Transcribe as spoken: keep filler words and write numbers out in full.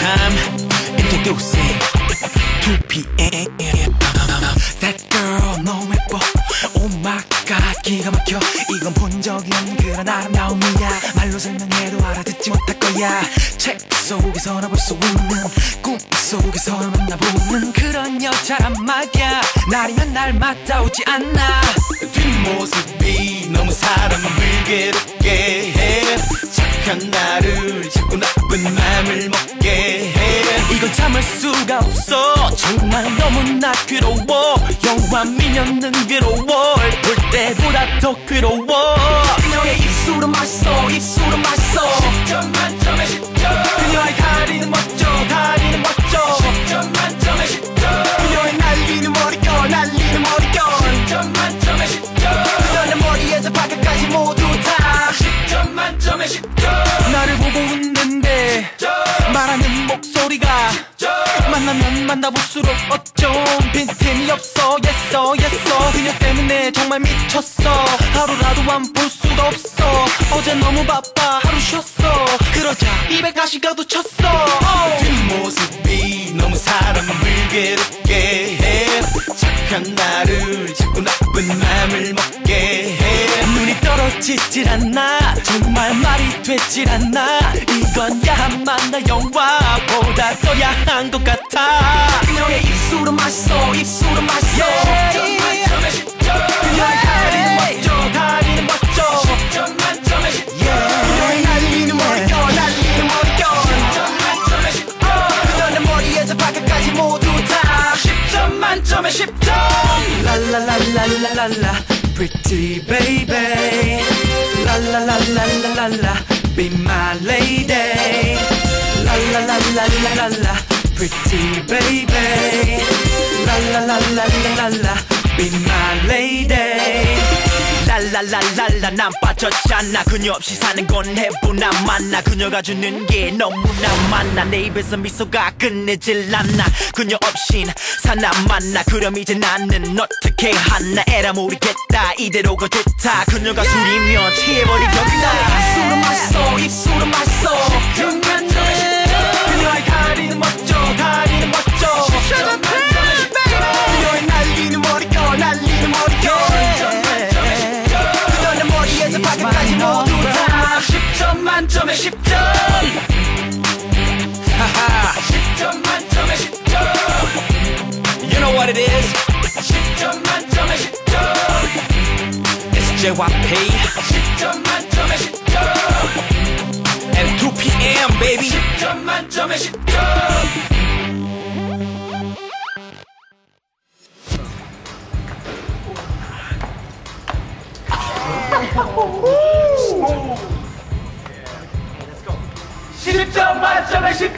time. Introducing two P M. That girl 너무 예뻐. Oh my god 기가 막혀. 이건 본 적이 없는 그런 아름다움이야. 말로 설명해도 알아듣지 못할 거야. 책 속에서나 볼 수 있는 꿈 속에서나 만나보는 그런 여자란 말이야. 날이면 날마다 오지 않아. 뒷모습이 너무 사람을 괴롭게 해. 착한 나를 자꾸 나쁜 맘을 먹게 해. 이건 참을 수가 없어. 정말 너무나 괴로워. 영화 미녀는 괴로워. 볼 때보다 더 괴로워. 그녀의 입술은 맛있어. 입술은 맛있어. 십 점 만점에 십 점. 그녀의 다리는 멋져. 다리는 멋져. 십 점 만점에 십 점. 그녀의 날리는 머리결. 날리는 머리결. 십 점 만점에 십 점. 그녀의 머리에서 발끝까지 모두 다 십 점 만점에 십 점. 나를 보고 웃는데 말하는 목소리가 만나면 만나볼수록 어쩜 빈틈이 없어. 예써 예써 그녀 때문에 정말 미쳤어. 하루라도 안 볼 수가 없어. 어제 너무 바빠 하루 쉬었어. 그러자 입에 가시가도 쳤어. 뒷모습이 너무 사람을 괴롭게 해. 착한 나를 자꾸 나쁜 맘을 먹게 해. 눈이 떨어지질 않아. 정말 말이 되질 않아. 이건 야한 나 영화보다 더 야한 것 같아. 그녀의 입술은 맛있어. 입술은 맛있어. 십 점 만점에 십 점. 그녀의 다리는 멋져. 다리는 멋져. 십 점 만점에 십 점. 그녀의 날리는 머리결. 날리는 머리결. 십 점 만점에 십 점. 그녀의 머리에서 발끝까지 모두 다 십 점 만점에 십 점. 랄랄랄랄랄랄라 Pretty baby 랄랄랄랄랄라 Be my lady 랄랄랄랄랄라 Pretty baby 랄랄랄랄랄라 Be my lady 랄랄랄랄라 난 빠졌잖아. 그녀 없이 사는 건 해보나 마나. 그녀가 주는 게 너무나 많아. 내 입에서 미소가 끝내질 않아. 그녀 없인 사나 마나. 그럼 이제 나는 어떻게 하나. 에라 모르겠다. 이대로가 좋다. 그녀가 술이면 취해버리겠다. 입술은 맛있어. 입술은 맛있어. 그녀의 다리는 멋져. 다리는 멋져. 그녀의 날리는 머리결. 날리는 머리결. 발끝까지 모두 다 십 점 만점에 십 점. 하하 십 점 만점에 십 점. You know what it is? 십 점 만점에 십 점. It's 제이 와이 피. 십 점 만점에 십 점. And two P M baby. 십 점 만점에 십 점. 십 점 만점에 십